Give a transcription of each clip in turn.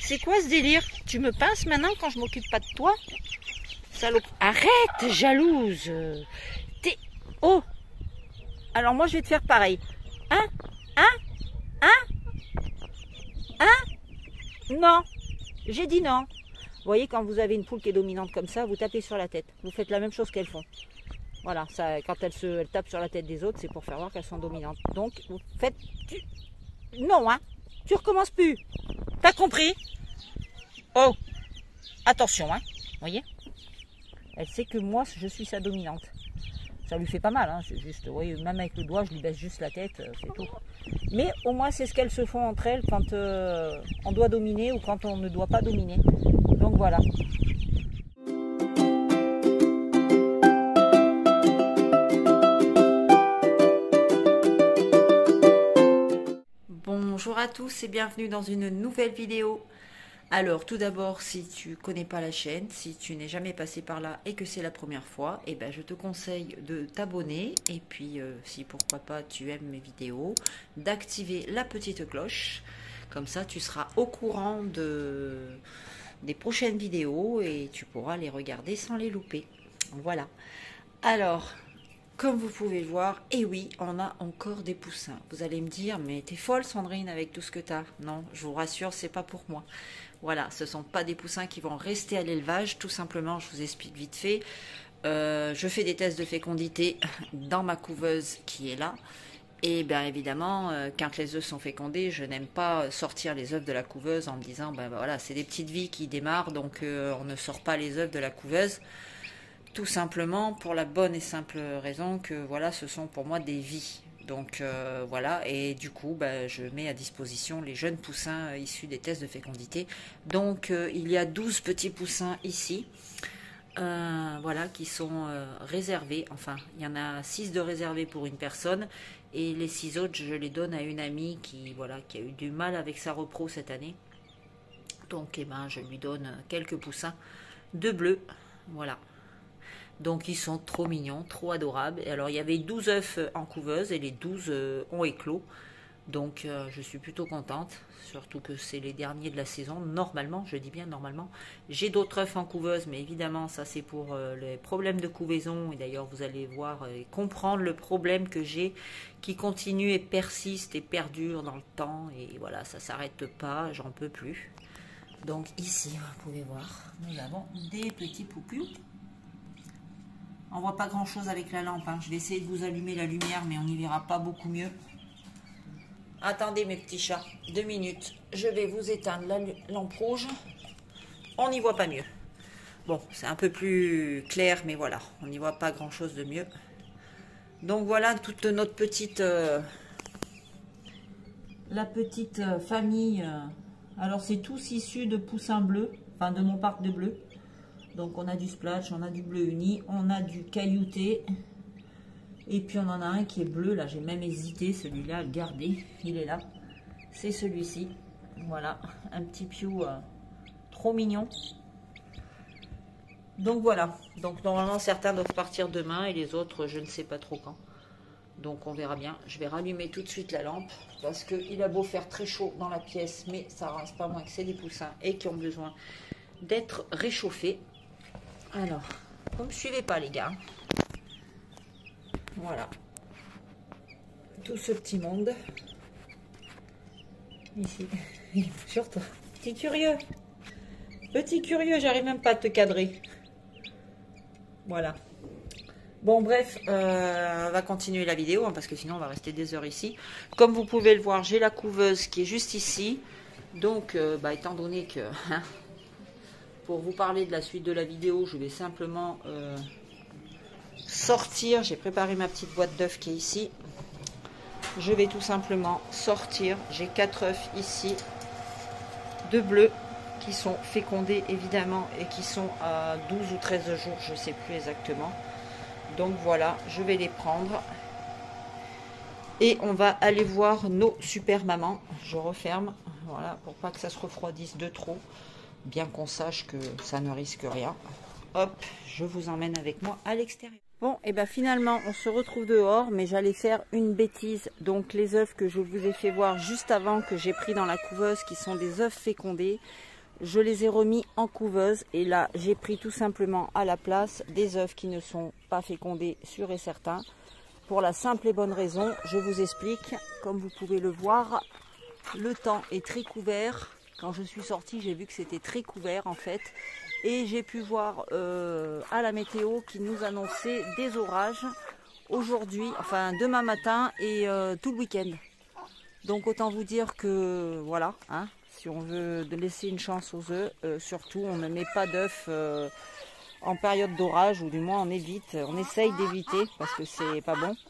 c'est quoi ce délire? Tu me pinces maintenant quand je m'occupe pas de toi? Salope. Arrête, jalouse. T'es... Oh. Alors moi je vais te faire pareil. Hein? Non. J'ai dit non. Vous voyez, quand vous avez une poule qui est dominante comme ça, vous tapez sur la tête. Vous faites la même chose qu'elles font. Voilà, ça, quand elles tapent sur la tête des autres, c'est pour faire voir qu'elles sont dominantes. Donc, vous faites... Non, hein. Tu recommences plus. T'as compris? Oh. Attention, hein. Vous voyez? Elle sait que moi, je suis sa dominante. Ça lui fait pas mal, hein. C'est juste, vous voyez, même avec le doigt, je lui baisse juste la tête, c'est tout. Mais au moins, c'est ce qu'elles se font entre elles quand on doit dominer ou quand on ne doit pas dominer. Donc voilà. Bonjour à tous et bienvenue dans une nouvelle vidéo. Alors tout d'abord, si tu connais pas la chaîne, si tu n'es jamais passé par là et que c'est la première fois, eh ben, je te conseille de t'abonner et puis si pourquoi pas tu aimes mes vidéos, d'activer la petite cloche. Comme ça tu seras au courant des prochaines vidéos et tu pourras les regarder sans les louper. Voilà. Alors... Comme vous pouvez le voir, et oui, on a encore des poussins. Vous allez me dire, mais t'es folle Sandrine avec tout ce que t'as. Non, je vous rassure, c'est pas pour moi. Voilà, ce sont pas des poussins qui vont rester à l'élevage. Tout simplement, je vous explique vite fait. Je fais des tests de fécondité dans ma couveuse qui est là. Et bien évidemment, quand les œufs sont fécondés, je n'aime pas sortir les œufs de la couveuse en me disant, ben voilà, c'est des petites vies qui démarrent, donc on ne sort pas les œufs de la couveuse. Tout simplement pour la bonne et simple raison que voilà, ce sont pour moi des vies. Donc voilà, et du coup je mets à disposition les jeunes poussins issus des tests de fécondité. Donc il y a 12 petits poussins ici, voilà, qui sont réservés. Enfin, il y en a 6 de réservés pour une personne et les 6 autres je les donne à une amie qui a eu du mal avec sa repro cette année. Donc je lui donne quelques poussins de bleu, voilà. Donc ils sont trop mignons, trop adorables. Et alors il y avait 12 œufs en couveuse et les 12 ont éclos. Donc je suis plutôt contente, surtout que c'est les derniers de la saison. Normalement, je dis bien normalement. J'ai d'autres œufs en couveuse, mais évidemment ça c'est pour les problèmes de couvaison. Et d'ailleurs vous allez voir et comprendre le problème que j'ai qui continue et persiste et perdure dans le temps. Et voilà, ça s'arrête pas, j'en peux plus. Donc ici, vous pouvez voir, nous avons des petits poupous. On voit pas grand chose avec la lampe, hein. Je vais essayer de vous allumer la lumière, mais on n'y verra pas beaucoup mieux. Attendez mes petits chats, 2 minutes. Je vais vous éteindre la lampe rouge. On n'y voit pas mieux. Bon, c'est un peu plus clair, mais voilà, on n'y voit pas grand chose de mieux. Donc voilà toute notre petite... la petite famille. Alors c'est tous issus de poussins bleus, enfin de mon parc de bleu. Donc on a du splash, on a du bleu uni, on a du caillouté. Et puis on en a un qui est bleu, là j'ai même hésité celui-là à le garder. Il est là, c'est celui-ci. Voilà, un petit piou trop mignon. Donc voilà, donc normalement certains doivent partir demain et les autres je ne sais pas trop quand. Donc on verra bien, je vais rallumer tout de suite la lampe. Parce qu'il a beau faire très chaud dans la pièce, mais ça reste pas moins que c'est des poussins et qui ont besoin d'être réchauffés. Alors, vous ne me suivez pas les gars. Voilà. Tout ce petit monde. Ici. Sur toi. Petit curieux. Petit curieux, j'arrive même pas à te cadrer. Voilà. Bon bref, on va continuer la vidéo hein, parce que sinon on va rester des heures ici. Comme vous pouvez le voir, j'ai la couveuse qui est juste ici. Donc, étant donné que... Hein, pour vous parler de la suite de la vidéo, je vais simplement sortir. J'ai préparé ma petite boîte d'œufs qui est ici. Je vais tout simplement sortir. J'ai 4 œufs ici de bleu qui sont fécondés évidemment et qui sont à 12 ou 13 jours, je ne sais plus exactement. Donc voilà, je vais les prendre. Et on va aller voir nos super mamans. Je referme, voilà, pour pas que ça se refroidisse de trop. Bien qu'on sache que ça ne risque rien. Hop, je vous emmène avec moi à l'extérieur. Bon, et bien finalement, on se retrouve dehors, mais j'allais faire une bêtise. Donc les œufs que je vous ai fait voir juste avant, que j'ai pris dans la couveuse, qui sont des œufs fécondés. je les ai remis en couveuse. Et là, j'ai pris tout simplement à la place des œufs qui ne sont pas fécondés, sûr et certain. Pour la simple et bonne raison, je vous explique, comme vous pouvez le voir, le temps est très couvert. Quand je suis sortie, j'ai vu que c'était très couvert en fait. Et j'ai pu voir à la météo qui nous annonçait des orages aujourd'hui, enfin demain matin et tout le week-end. Donc autant vous dire que voilà, hein, si on veut laisser une chance aux œufs, surtout on ne met pas d'œufs en période d'orage, ou du moins on évite, on essaye d'éviter parce que c'est pas bon.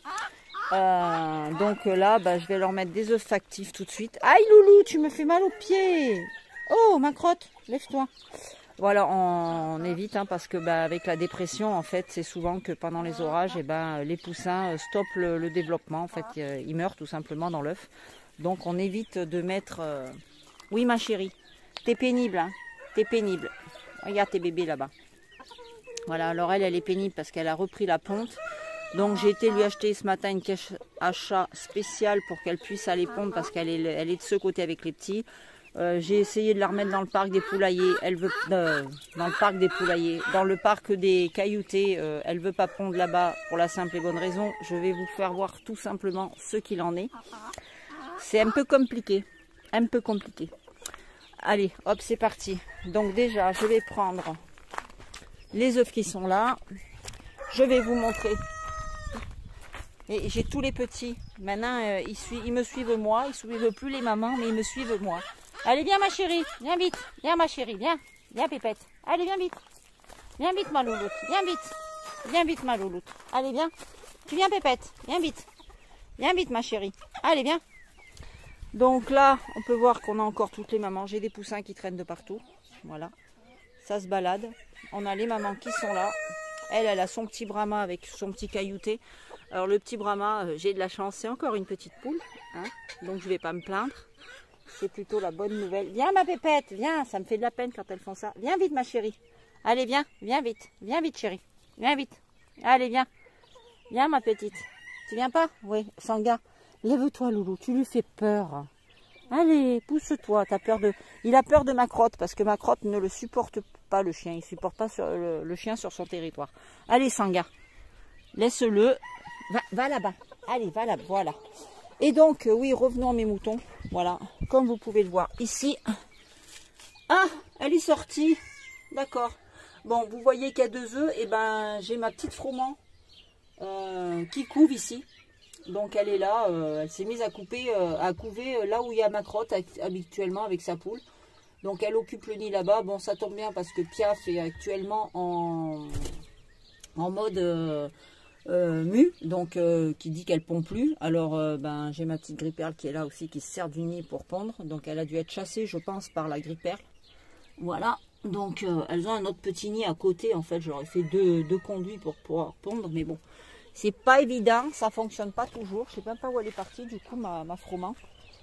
Donc là, je vais leur mettre des œufs factifs tout de suite. Aïe loulou, tu me fais mal aux pieds. Oh ma crotte, lève-toi. Voilà, on évite hein, parce que avec la dépression, en fait, c'est souvent que pendant les orages, les poussins stoppent le développement. En fait, ils meurent tout simplement dans l'œuf. Donc on évite de mettre... Oui ma chérie, t'es pénible, hein, t'es pénible. Regarde tes bébés là-bas. Voilà, alors elle est pénible parce qu'elle a repris la ponte. Donc j'ai été lui acheter ce matin une cache à chat spéciale pour qu'elle puisse aller pondre parce qu'elle est de ce côté avec les petits. J'ai essayé de la remettre dans le parc des poulaillers. Elle veut dans le parc des poulaillers, dans le parc des cailloutés. Elle veut pas pondre là-bas pour la simple et bonne raison. Je vais vous faire voir tout simplement ce qu'il en est. C'est un peu compliqué, un peu compliqué. Allez, hop, c'est parti. Donc déjà, je vais prendre les œufs qui sont là. Je vais vous montrer. Et j'ai tous les petits. Maintenant, ils me suivent moi. Ils ne suivent plus les mamans, mais ils me suivent moi. Allez, viens ma chérie. Viens vite. Viens ma chérie. Viens. Viens pépette. Allez, viens vite. Viens vite ma louloute. Viens vite. Viens vite ma louloute. Allez, viens. Tu viens pépette. Viens vite. Viens vite ma chérie. Allez, viens. Donc là, on peut voir qu'on a encore toutes les mamans. J'ai des poussins qui traînent de partout. Voilà. Ça se balade. On a les mamans qui sont là. Elle a son petit brahma avec son petit caillouté. Alors le petit brahma, j'ai de la chance, c'est encore une petite poule. Hein, donc je ne vais pas me plaindre. C'est plutôt la bonne nouvelle. Viens ma pépette, viens. Ça me fait de la peine quand elles font ça. Viens vite ma chérie. Allez viens, viens vite. Viens vite chérie. Viens vite. Allez viens. Viens ma petite. Tu viens pas? Oui, Sanga. Lève-toi loulou, tu lui fais peur. Allez, pousse-toi. Il a peur de ma crotte parce que ma crotte ne le supporte pas le chien. Il ne supporte pas le chien sur son territoire. Allez Sanga, laisse-le. Va là-bas. Allez, va là, voilà. Et donc, oui, revenons à mes moutons. Voilà, comme vous pouvez le voir ici. Ah, elle est sortie. D'accord. Bon, vous voyez qu'il y a 2 œufs. Et j'ai ma petite froment qui couve ici. Donc elle est là, elle s'est mise à couver là où il y a ma crotte habituellement avec sa poule. Donc elle occupe le nid là-bas. Bon, ça tombe bien parce que Piaf est actuellement en mode mue, donc qui dit qu'elle pond plus. Alors j'ai ma petite gripperle qui est là aussi, qui se sert du nid pour pondre. Donc elle a dû être chassée, je pense, par la gripperle. Voilà, donc elles ont un autre petit nid à côté. En fait, j'aurais fait deux conduits pour pouvoir pondre, mais bon. C'est pas évident, ça fonctionne pas toujours. Je sais même pas où elle est partie, du coup, ma froment.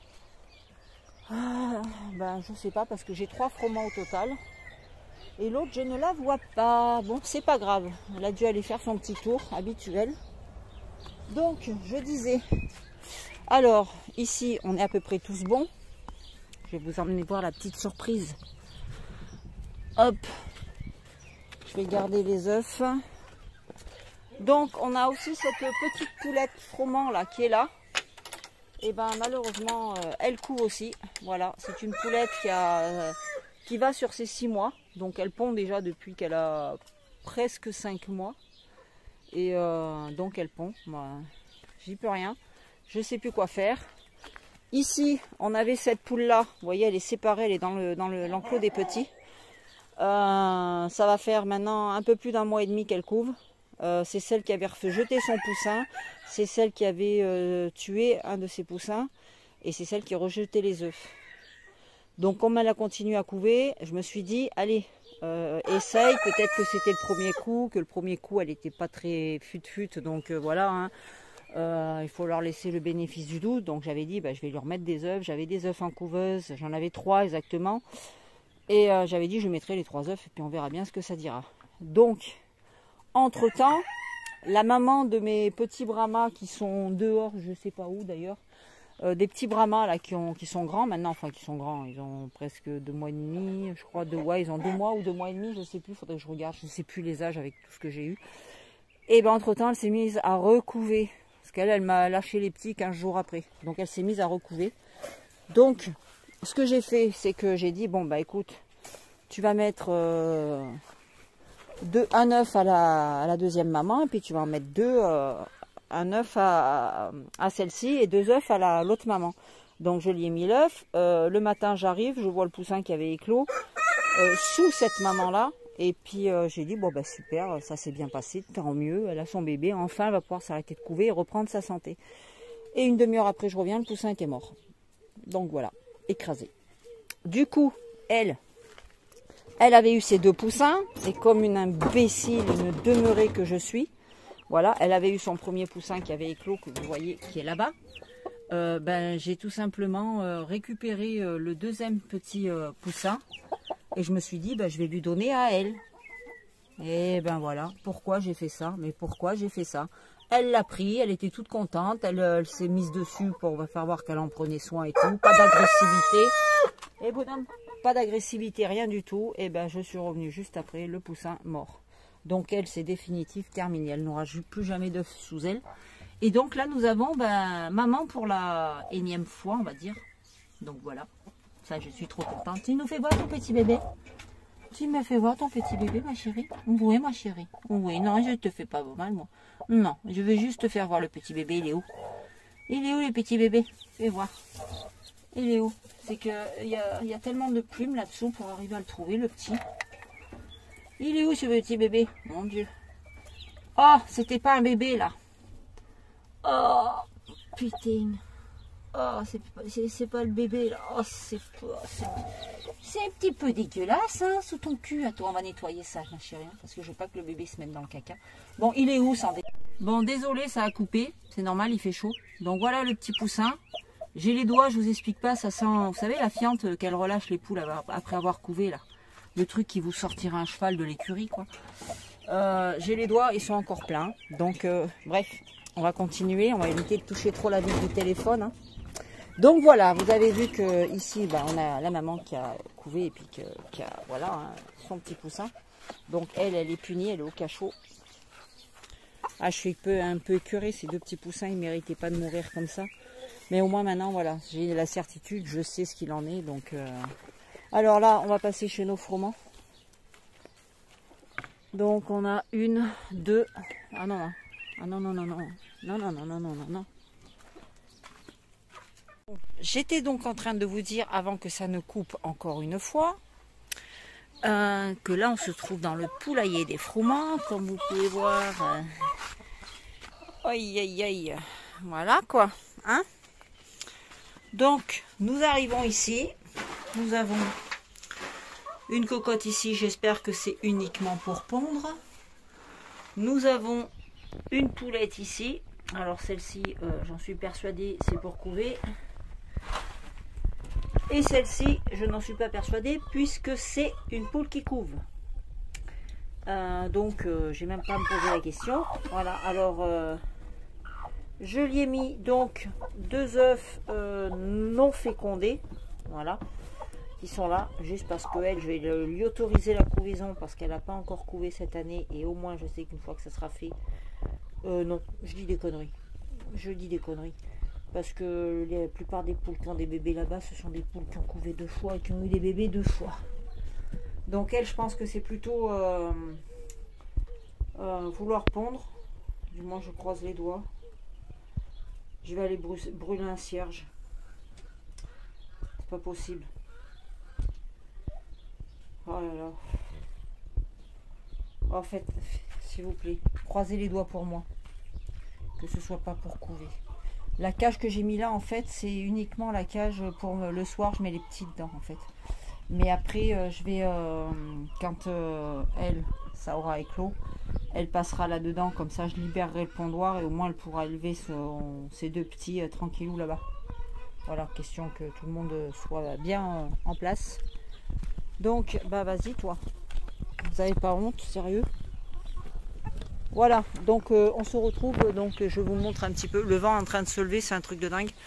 Je sais pas, parce que j'ai 3 froments au total. Et l'autre, je ne la vois pas. Bon, c'est pas grave. Elle a dû aller faire son petit tour habituel. Donc, je disais. Alors, ici, on est à peu près tous bons. Je vais vous emmener voir la petite surprise. Hop. Je vais garder les œufs. Donc on a aussi cette petite poulette froment là qui est là. Et malheureusement elle couve aussi. Voilà, c'est une poulette qui va sur ses 6 mois. Donc elle pond déjà depuis qu'elle a presque 5 mois. Et donc elle pond. J'y peux rien. Je sais plus quoi faire. Ici on avait cette poule là. Vous voyez, elle est séparée, elle est dans l'enclos des petits. Ça va faire maintenant un peu plus d'1 mois et demi qu'elle couve. C'est celle qui avait jeté son poussin, c'est celle qui avait tué un de ses poussins, et c'est celle qui rejetait les œufs. Donc comme elle a continué à couver, je me suis dit, allez, essaye, peut-être que c'était le premier coup, que le premier coup elle n'était pas très fut-fut, donc voilà, hein. Il faut leur laisser le bénéfice du doute. Donc j'avais dit, je vais lui remettre des œufs. J'avais des œufs en couveuse, j'en avais 3 exactement, et j'avais dit je mettrai les 3 œufs et puis on verra bien ce que ça dira. Donc entre-temps, la maman de mes petits brahmas qui sont dehors, je ne sais pas où d'ailleurs, Des petits brahmas là qui sont grands maintenant, enfin qui sont grands, ils ont presque 2 mois et demi, je crois, ouais, ils ont 2 mois ou 2 mois et demi, je sais plus, faudrait que je regarde, je sais plus les âges avec tout ce que j'ai eu. Et ben entre temps elle s'est mise à recouver, parce elle m'a lâché les petits 15 jours après, donc elle s'est mise à recouver. Donc ce que j'ai fait, c'est que j'ai dit, bon bah écoute, tu vas mettre un œuf à la deuxième maman, et puis tu vas en mettre un œuf à celle-ci et 2 œufs à l'autre maman. Donc je lui ai mis l'œuf. Le matin j'arrive, je vois le poussin qui avait éclos sous cette maman-là. Et puis j'ai dit, bon bah super, ça s'est bien passé, tant mieux, elle a son bébé, enfin elle va pouvoir s'arrêter de couver et reprendre sa santé. Et une demi-heure après je reviens, le poussin était mort. Donc voilà, écrasé. Du coup, elle avait eu ses 2 poussins, et comme une imbécile, une demeurée que je suis, voilà, elle avait eu son premier poussin qui avait éclos, que vous voyez, qui est là-bas. Ben, j'ai tout simplement récupéré le deuxième petit poussin, et je me suis dit, ben, je vais lui donner à elle. Et ben voilà, pourquoi j'ai fait ça? Mais pourquoi j'ai fait ça? Elle l'a pris, elle était toute contente, elle s'est mise dessus pour faire voir qu'elle en prenait soin et tout, pas d'agressivité. Et bonhomme, pas d'agressivité, rien du tout. Et ben je suis revenue juste après, le poussin mort. Donc elle, c'est définitif, terminé. Elle n'aura plus jamais d'œufs sous elle. Et donc là, nous avons maman pour la énième fois, on va dire. Donc voilà, ça je suis trop contente. Tu nous fais voir ton petit bébé? Tu me fais voir ton petit bébé, ma chérie? Oui, ma chérie. Oui, non, je te fais pas mal, moi. Non, je vais juste te faire voir le petit bébé. Il est où? Il est où, le petit bébé? Fais voir. Il est où? C'est qu'il y a tellement de plumes là-dessous pour arriver à le trouver, le petit. Il est où, ce petit bébé? Mon Dieu. Oh, c'était pas un bébé, là. Oh, putain. Oh, c'est pas le bébé, là. Oh, c'est un petit peu dégueulasse, hein, sous ton cul. Attends, on va nettoyer ça, ma chérie, parce que je veux pas que le bébé se mette dans le caca. Bon, il est où, sans dé... Bon, désolé, ça a coupé. C'est normal, il fait chaud. Donc voilà le petit poussin. J'ai les doigts, je vous explique pas, ça sent, vous savez, la fiente qu'elle relâche les poules après avoir couvé, là. Le truc qui vous sortira un cheval de l'écurie, quoi. J'ai les doigts, ils sont encore pleins. Donc, bref, on va continuer. On va éviter de toucher trop la vitre du téléphone, hein. Donc voilà, vous avez vu que ici, on a la maman qui a couvé et puis qui a, voilà, hein, son petit poussin. Donc elle est punie, elle est au cachot. Ah, je suis un peu écœurée, ces 2 petits poussins, ils ne méritaient pas de mourir comme ça. Mais au moins maintenant, voilà, j'ai la certitude, je sais ce qu'il en est. Donc, alors là, on va passer chez nos froment. Donc on a 1, 2, ah non, non. J'étais donc en train de vous dire, avant que ça ne coupe encore une fois, que là on se trouve dans le poulailler des Frouments, comme vous pouvez voir. Aïe aïe aïe, voilà quoi, hein. Donc nous arrivons ici, nous avons une cocotte ici, j'espère que c'est uniquement pour pondre. Nous avons une poulette ici, alors celle-ci, j'en suis persuadée, c'est pour couver. Et celle-ci, je n'en suis pas persuadée puisque c'est une poule qui couve. Donc, j'ai même pas à me poser la question. Voilà, alors, je lui ai mis donc 2 œufs non fécondés. Voilà, qui sont là, juste parce que elle, je vais lui autoriser la couvaison parce qu'elle n'a pas encore couvé cette année. Et au moins, je sais qu'une fois que ça sera fait... non, je dis des conneries. Je dis des conneries. Parce que la plupart des poules qui ont des bébés là-bas, ce sont des poules qui ont couvé 2 fois et qui ont eu des bébés 2 fois. Donc elle, je pense que c'est plutôt vouloir pondre. Du moins, je croise les doigts. Je vais aller brûler un cierge. C'est pas possible. Oh là là. En fait, s'il vous plaît, croisez les doigts pour moi. Que ce soit pas pour couver. La cage que j'ai mis là, en fait, c'est uniquement la cage pour le soir. Je mets les petits dedans, en fait. Mais après, je vais, quand elle, ça aura éclos, elle passera là-dedans. Comme ça, je libérerai le pondoir et au moins, elle pourra élever ses 2 petits tranquillou là-bas. Voilà, question que tout le monde soit bien en place. Donc, bah vas-y, toi. Vous n'avez pas honte, sérieux? Voilà, donc on se retrouve, donc je vous montre un petit peu, le vent est en train de se lever, c'est un truc de dingue.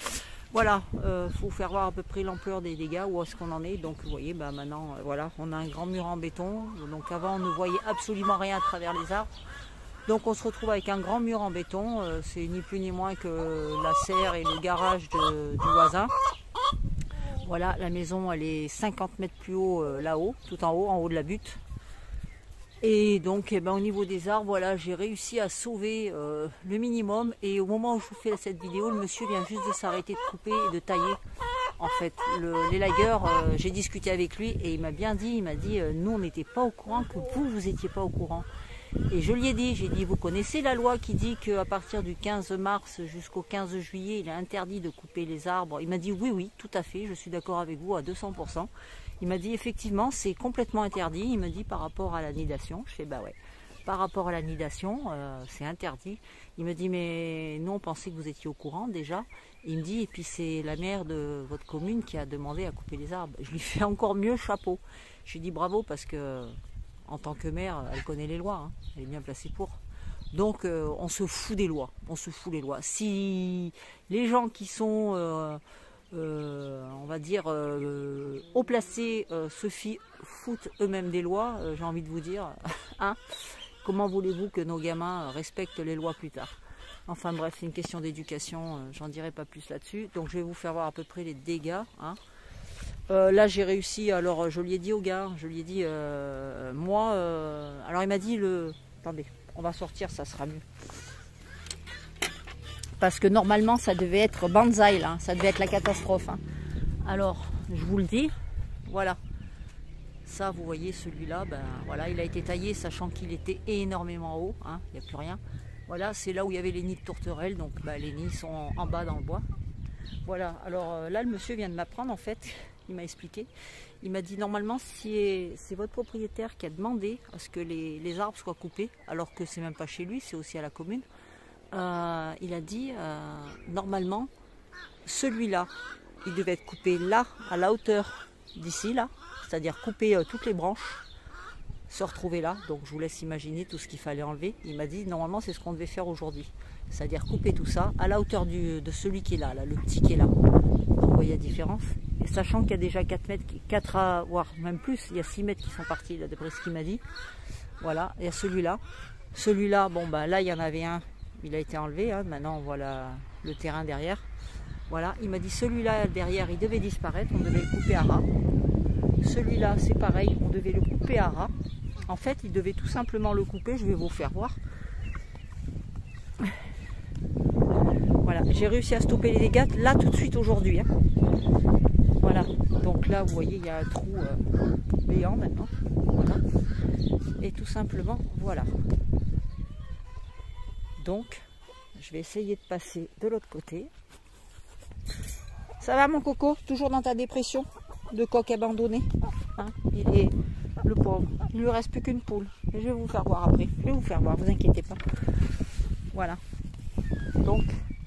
Voilà, faut faire voir à peu près l'ampleur des dégâts, où est-ce qu'on en est. Donc vous voyez, bah, maintenant, voilà, on a un grand mur en béton. Donc avant, on ne voyait absolument rien à travers les arbres. Donc on se retrouve avec un grand mur en béton. C'est ni plus ni moins que la serre et le garage du voisin. Voilà, la maison, elle est 50 mètres plus haut là-haut, tout en haut de la butte. Et donc, eh ben, au niveau des arbres, voilà, j'ai réussi à sauver le minimum. Et au moment où je vous fais cette vidéo, le monsieur vient juste de s'arrêter de couper et de tailler. En fait, l'élagueur, j'ai discuté avec lui et il m'a bien dit, nous on n'était pas au courant que vous étiez pas au courant. Et je lui ai dit, j'ai dit, vous connaissez la loi qui dit qu'à partir du 15 mars jusqu'au 15 juillet, il est interdit de couper les arbres. Il m'a dit, oui, tout à fait, je suis d'accord avec vous à 200%. Il m'a dit, effectivement, c'est complètement interdit. Il me dit, par rapport à la nidation. Je fais, bah ouais, par rapport à la nidation, c'est interdit. Il me dit, mais nous, on pensait que vous étiez au courant déjà. Il me dit, et puis c'est la maire de votre commune qui a demandé à couper les arbres. Je lui fais encore mieux, chapeau. Je lui dis bravo parce que, en tant que maire, elle connaît les lois. Hein. Elle est bien placée pour. Donc, on se fout des lois. On se fout des lois. Si les gens qui sont... on va dire, haut placés se foutent eux-mêmes des lois, j'ai envie de vous dire, hein, comment voulez-vous que nos gamins respectent les lois plus tard? Enfin bref, c'est une question d'éducation, j'en dirai pas plus là-dessus. Donc je vais vous faire voir à peu près les dégâts. Hein. Là j'ai réussi, alors je lui ai dit au gars, je lui ai dit, moi, alors il m'a dit, attendez, on va sortir, ça sera mieux. Parce que normalement ça devait être banzai là, ça devait être la catastrophe. Hein. Alors je vous le dis, voilà. Ça vous voyez celui-là, ben voilà, il a été taillé sachant qu'il était énormément haut, hein, il n'y a plus rien. Voilà, c'est là où il y avait les nids de tourterelles, donc ben, les nids sont en bas dans le bois. Voilà, alors là le monsieur vient de m'apprendre en fait, il m'a expliqué. Il m'a dit normalement c'est votre propriétaire qui a demandé à ce que les arbres soient coupés, alors que c'est même pas chez lui, c'est aussi à la commune. Il a dit normalement celui-là il devait être coupé là à la hauteur d'ici là, c'est-à-dire couper toutes les branches, se retrouver là. Donc je vous laisse imaginer tout ce qu'il fallait enlever. Il m'a dit normalement c'est ce qu'on devait faire aujourd'hui, c'est-à-dire couper tout ça à la hauteur de celui qui est là, le petit qui est là. Donc vous voyez la différence. Et sachant qu'il y a déjà 4 mètres, 4 à voire même plus, il y a 6 mètres qui sont partis là, d'après ce qu'il m'a dit. Voilà, et celui-là, bon bah là il y en avait un. Il a été enlevé, hein. Maintenant on voit le terrain derrière. Voilà, il m'a dit celui-là derrière, il devait disparaître, on devait le couper à ras. Celui-là, c'est pareil, on devait le couper à ras. En fait, il devait tout simplement le couper, je vais vous faire voir. Voilà, j'ai réussi à stopper les dégâts là tout de suite aujourd'hui. Hein. Voilà, donc là, vous voyez, il y a un trou béant maintenant. Voilà. Et tout simplement, voilà. Donc, je vais essayer de passer de l'autre côté. Ça va mon coco? Toujours dans ta dépression de coq abandonné, hein? Il est le pauvre. Il lui reste plus qu'une poule. Et je vais vous faire voir après. Je vais vous faire voir, vous inquiétez pas. Voilà. Donc,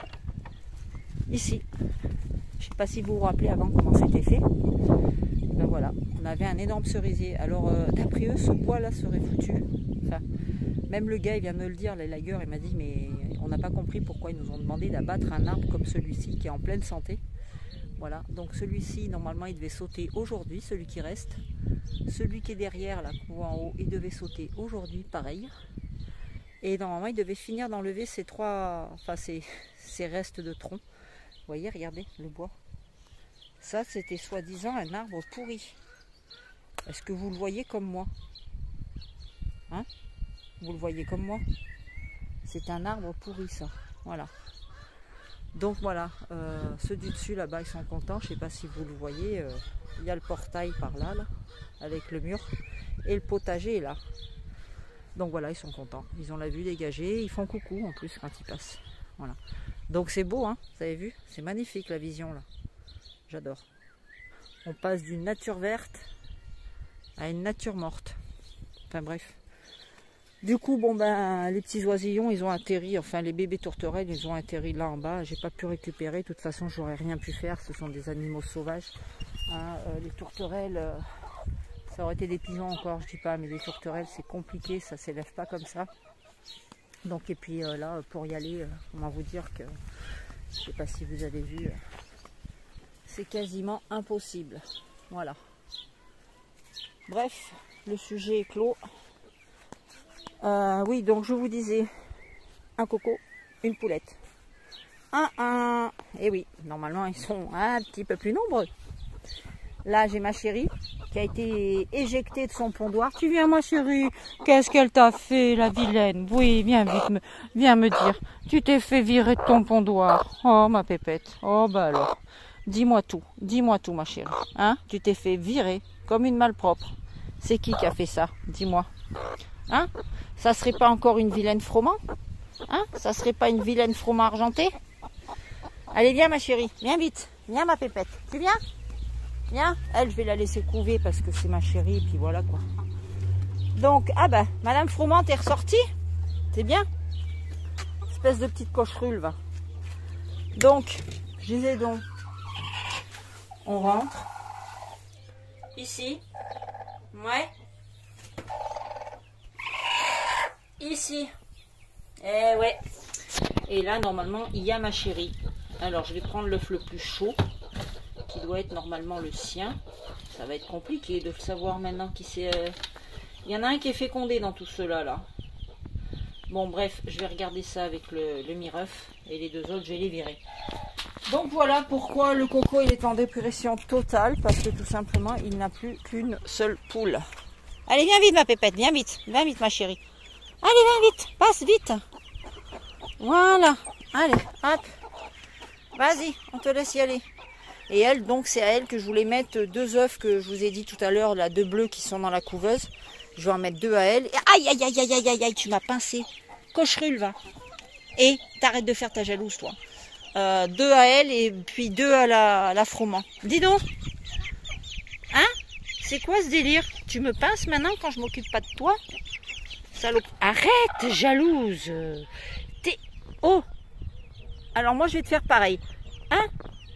ici, je sais pas si vous vous rappelez avant comment c'était fait. Ben voilà, on avait un énorme cerisier. Alors, d'après eux, ce bois-là serait foutu. Enfin, même le gars, il vient me le dire, l'élagueur, il m'a dit, mais on n'a pas compris pourquoi ils nous ont demandé d'abattre un arbre comme celui-ci qui est en pleine santé. Voilà, donc celui-ci, normalement, il devait sauter aujourd'hui, celui qui reste. Celui qui est derrière, là, qu'on voit en haut, il devait sauter aujourd'hui, pareil. Et normalement, il devait finir d'enlever ces ces restes de tronc. Vous voyez, regardez, le bois. Ça, c'était soi-disant un arbre pourri. Est-ce que vous le voyez comme moi? Hein? Vous le voyez comme moi? C'est un arbre pourri, ça. Voilà. Donc voilà, ceux du dessus là-bas ils sont contents, je ne sais pas si vous le voyez, il y a le portail par là, avec le mur, et le potager est là. Donc voilà, ils sont contents, ils ont la vue dégagée, ils font coucou en plus quand ils passent. Voilà. Donc c'est beau, hein, vous avez vu, c'est magnifique la vision là, j'adore. On passe d'une nature verte à une nature morte, enfin bref. Du coup, bon ben, les petits oisillons, ils ont atterri, enfin les bébés tourterelles, ils ont atterri là en bas. J'ai pas pu récupérer, de toute façon, j'aurais rien pu faire. Ce sont des animaux sauvages. Hein, les tourterelles, ça aurait été des pigeons encore, je dis pas, mais les tourterelles, c'est compliqué, ça s'élève pas comme ça. Donc, et puis là, pour y aller, comment vous dire que, je sais pas si vous avez vu, c'est quasiment impossible. Voilà. Bref, le sujet est clos. Oui, donc je vous disais, un coco, une poulette. Et oui, normalement ils sont un petit peu plus nombreux. Là, j'ai ma chérie qui a été éjectée de son pondoir. Tu viens, ma chérie? Qu'est-ce qu'elle t'a fait, la vilaine? Oui, viens vite, viens me dire. Tu t'es fait virer de ton pondoir. Oh, ma pépette. Oh, bah alors. Dis-moi tout, ma chérie. Hein? Tu t'es fait virer comme une malpropre. C'est qui a fait ça? Dis-moi. Hein? Ça serait pas encore une vilaine froment? Hein? Ça serait pas une vilaine froment argentée? Allez, viens, ma chérie. Viens vite. Viens, ma pépette. Tu viens? Viens. Elle, je vais la laisser couver parce que c'est ma chérie. Et puis voilà, quoi. Donc, ah ben, Madame Froment, t'es ressortie? C'est bien? Espèce de petite cocherule, va. Donc, je disais donc, on rentre. Ici. Ouais. Ici. Eh ouais. Et là, normalement, il y a ma chérie. Alors, je vais prendre l'œuf le plus chaud, qui doit être normalement le sien. Ça va être compliqué de le savoir maintenant qui c'est. Il y en a un qui est fécondé dans tout cela, là. Bon, bref, je vais regarder ça avec le mire-œuf. Et les deux autres, je vais les virer. Donc voilà pourquoi le coco il est en dépression totale. Parce que tout simplement, il n'a plus qu'une seule poule. Allez, viens vite, ma pépette. Viens vite, ma chérie. Allez, viens vite. Passe vite. Voilà. Allez, hop. Vas-y, on te laisse y aller. Et elle, donc, c'est à elle que je voulais mettre 2 œufs que je vous ai dit tout à l'heure, là, 2 bleus qui sont dans la couveuse. Je vais en mettre 2 à elle. Et aïe, aïe, aïe, aïe, aïe, aïe, tu m'as pincé. Cocherule, va. Et t'arrêtes de faire ta jalouse, toi. 2 à elle et puis 2 à la froment. Dis donc. Hein? C'est quoi ce délire? Tu me pinces maintenant quand je m'occupe pas de toi? Salope. Arrête, jalouse. T'es... Oh. Alors moi, je vais te faire pareil. Hein?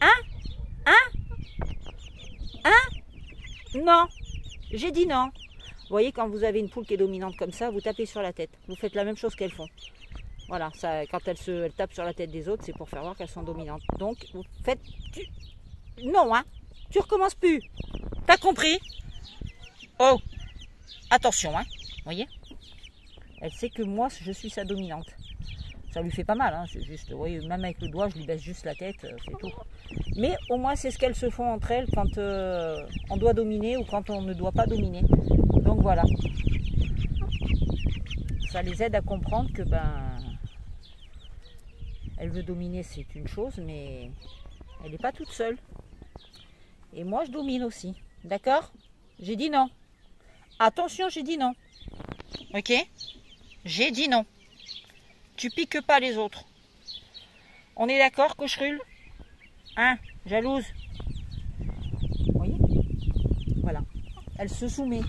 Non. J'ai dit non. Vous voyez, quand vous avez une poule qui est dominante comme ça, vous tapez sur la tête. Vous faites la même chose qu'elles font. Voilà, ça, quand elles tapent sur la tête des autres, c'est pour faire voir qu'elles sont dominantes. Donc, vous faites... Non, hein. Tu recommences plus. T'as compris? Oh. Attention, hein. Vous voyez? Elle sait que moi, je suis sa dominante. Ça lui fait pas mal, hein. C'est juste, vous voyez, même avec le doigt, je lui baisse juste la tête, c'est tout. Mais au moins, c'est ce qu'elles se font entre elles quand on doit dominer ou quand on ne doit pas dominer. Donc voilà. Ça les aide à comprendre que, elle veut dominer, c'est une chose, mais elle n'est pas toute seule. Et moi, je domine aussi. D'accord? J'ai dit non. Attention, j'ai dit non. Ok? J'ai dit non. Tu piques pas les autres. On est d'accord, cocherule? Hein? Jalouse? Vous voyez? Voilà. Elle se soumet.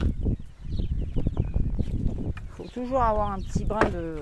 Il faut toujours avoir un petit brin de...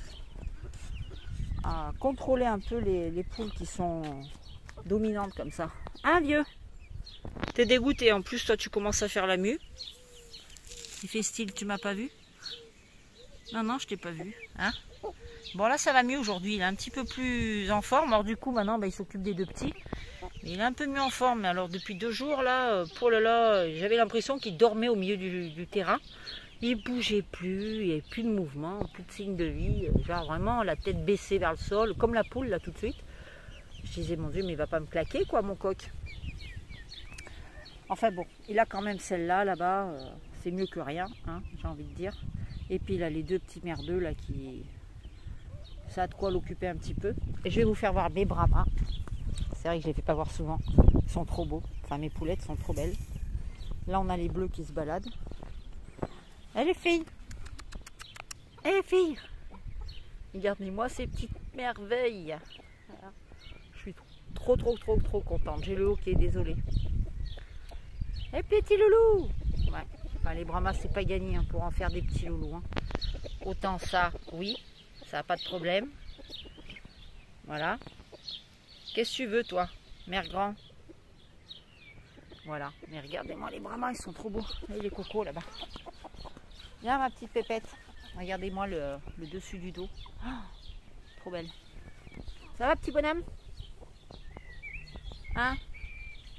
à contrôler un peu les poules qui sont dominantes comme ça. Hein, vieux? T'es dégoûté. En plus, toi, tu commences à faire la mue. Il fait style, tu m'as pas vu? Non, non, je t'ai pas vu. Hein? Bon, là, ça va mieux aujourd'hui. Il est un petit peu plus en forme. Alors, du coup, maintenant, il s'occupe des 2 petits. Mais il est un peu mieux en forme. Mais alors, depuis 2 jours, là, oh là là, j'avais l'impression qu'il dormait au milieu du terrain. Il bougeait plus. Il n'y avait plus de mouvement, plus de signe de vie. Genre, vraiment, la tête baissée vers le sol. Comme la poule, là, tout de suite. Je disais, mon Dieu, mais il va pas me claquer, quoi, mon coq. Enfin, bon, il a quand même celle-là, là-bas. C'est mieux que rien, hein, j'ai envie de dire. Et puis, il a les 2 petits merdeux, là, qui... Ça a de quoi l'occuper un petit peu. Et je vais vous faire voir mes Brahmas. C'est vrai que je ne les fais pas voir souvent. Ils sont trop beaux. Enfin, mes poulettes sont trop belles. Là, on a les bleus qui se baladent. Et les filles. Et les filles. Regardez-moi ces petites merveilles. Voilà. Je suis trop contente. J'ai le haut qui est désolé. Et petit loulou. Ouais. Enfin, les Brahmas, c'est pas gagné, hein, pour en faire des petits loulous. Hein. Autant ça, oui. Ça n'a pas de problème. Voilà. Qu'est-ce que tu veux, toi, mère grand? Voilà. Mais regardez-moi les Brahmas, ils sont trop beaux. Et les cocos là-bas. Viens, ma petite pépette. Regardez-moi le dessus du dos. Oh, trop belle. Ça va, petit bonhomme? Hein?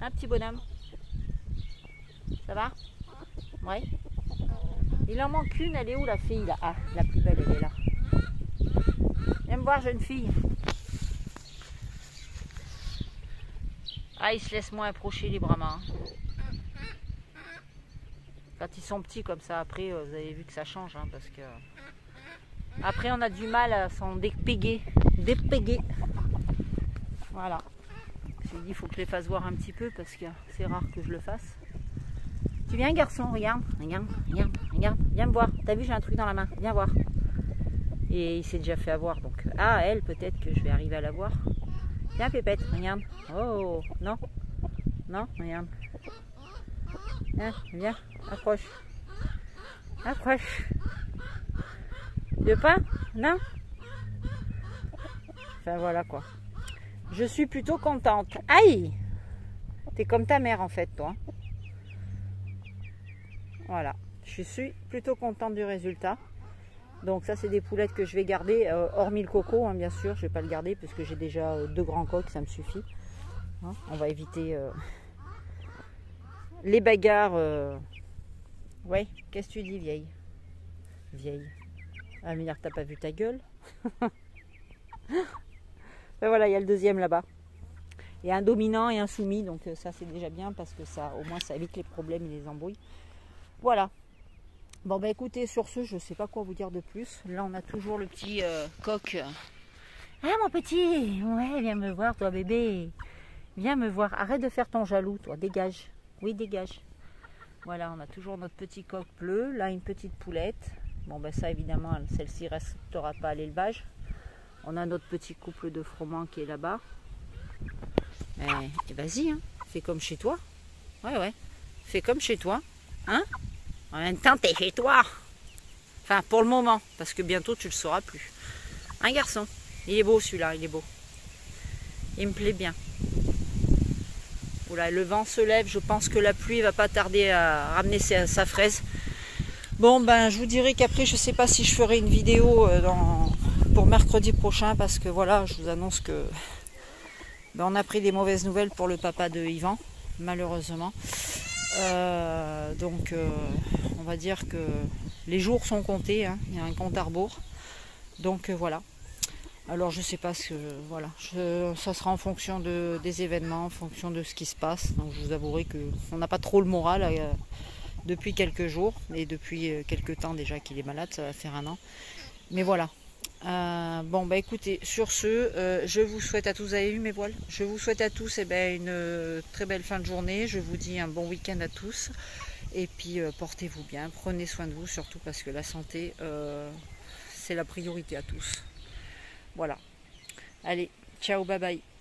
Un petit bonhomme. Ça va? Ouais. Il en manque une, elle est où la fille là? Ah, la plus belle, elle est là. Viens me voir, jeune fille. Ah, il se laisse moins approcher les brahmas. Quand ils sont petits comme ça, après, vous avez vu que ça change, hein, parce que... Après, on a du mal à s'en dépéguer. Voilà. J'ai dit, il faut que je les fasse voir un petit peu, parce que c'est rare que je le fasse. Tu viens, garçon? Regarde. Viens me voir. T'as vu, j'ai un truc dans la main. Viens voir. Et il s'est déjà fait avoir, donc... Ah, elle, peut-être que je vais arriver à la voir. Viens, Pépette, regarde. Oh, non. Non, regarde. Viens, approche. Approche. De pain? Non? Enfin, voilà, quoi. Je suis plutôt contente. Aïe! T'es comme ta mère, en fait, toi. Voilà. Je suis plutôt contente du résultat. Donc ça, c'est des poulettes que je vais garder, hormis le coco, hein, bien sûr. Je ne vais pas le garder parce que j'ai déjà 2 grands coqs, ça me suffit. Hein, on va éviter les bagarres. Ouais, qu'est-ce que tu dis, vieille? Vieille. Ah, mais dire que t'as pas vu ta gueule. Ben voilà, il y a le deuxième là-bas. Il y a un dominant et un soumis, donc ça c'est déjà bien parce que ça, au moins, ça évite les problèmes et les embrouilles. Voilà. Bon bah écoutez, sur ce, je sais pas quoi vous dire de plus. Là on a toujours le petit coq. Ah mon petit, ouais, viens me voir toi bébé. Viens me voir, arrête de faire ton jaloux toi, dégage. Oui, dégage. Voilà, on a toujours notre petit coq bleu. Là une petite poulette. Bon bah ça évidemment, celle-ci restera pas à l'élevage. On a notre petit couple de froment qui est là-bas. Et vas-y, hein, fais comme chez toi. Ouais, fais comme chez toi. Hein? En même temps, t'es chez toi. Enfin, pour le moment, parce que bientôt, tu le sauras plus. Un garçon. Il est beau, celui-là, il est beau. Il me plaît bien. Oula, le vent se lève. Je pense que la pluie va pas tarder à ramener sa fraise. Bon, ben, je vous dirai qu'après, je sais pas si je ferai une vidéo pour mercredi prochain, parce que voilà, je vous annonce que on a pris des mauvaises nouvelles pour le papa de Yvan, malheureusement. Donc on va dire que les jours sont comptés, hein. Il y a un compte à rebours. Donc voilà. Alors je sais pas ce que voilà. Ça sera en fonction des événements, en fonction de ce qui se passe. Donc je vous avouerai qu'on n'a pas trop le moral depuis quelques jours et depuis quelques temps déjà qu'il est malade, ça va faire 1 an. Mais voilà. Bon bah écoutez, sur ce, je vous souhaite à tous, vous avez vu mes voiles? Je vous souhaite à tous une très belle fin de journée, je vous dis un bon week-end à tous, et puis portez-vous bien, prenez soin de vous surtout parce que la santé, c'est la priorité à tous. Voilà, allez, ciao, bye bye.